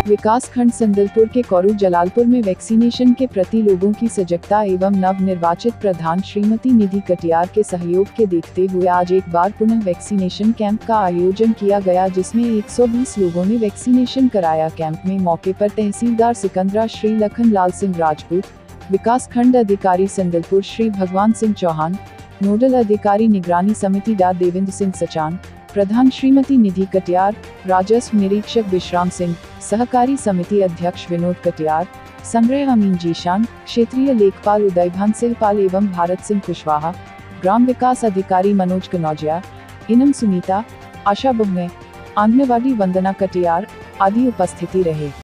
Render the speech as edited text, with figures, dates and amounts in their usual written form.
विकासखंड संदलपुर के कौरू जलालपुर में वैक्सीनेशन के प्रति लोगों की सजगता एवं नव निर्वाचित प्रधान श्रीमती निधि कटियार के सहयोग के देखते हुए आज एक बार पुनः वैक्सीनेशन कैंप का आयोजन किया गया, जिसमें 120 लोगों ने वैक्सीनेशन कराया। कैंप में मौके पर तहसीलदार सिकंदरा श्री लखन लाल सिंह राजपूत, विकासखंड अधिकारी संदलपुर श्री भगवान सिंह चौहान, नोडल अधिकारी निगरानी समिति डा देवेंद्र सिंह सचान, प्रधान श्रीमती निधि कटियार, राजस्व निरीक्षक विश्राम सिंह, सहकारी समिति अध्यक्ष विनोद कटियार, संग्रह अमीन जीशान, क्षेत्रीय लेखपाल उदयभान सिंहपाल एवं भारत सिंह कुशवाहा, ग्राम विकास अधिकारी मनोज कनौजिया, इनम सुनीता, आशा बहुमे, आंगनवाड़ी वंदना कटियार आदि उपस्थिति रहे।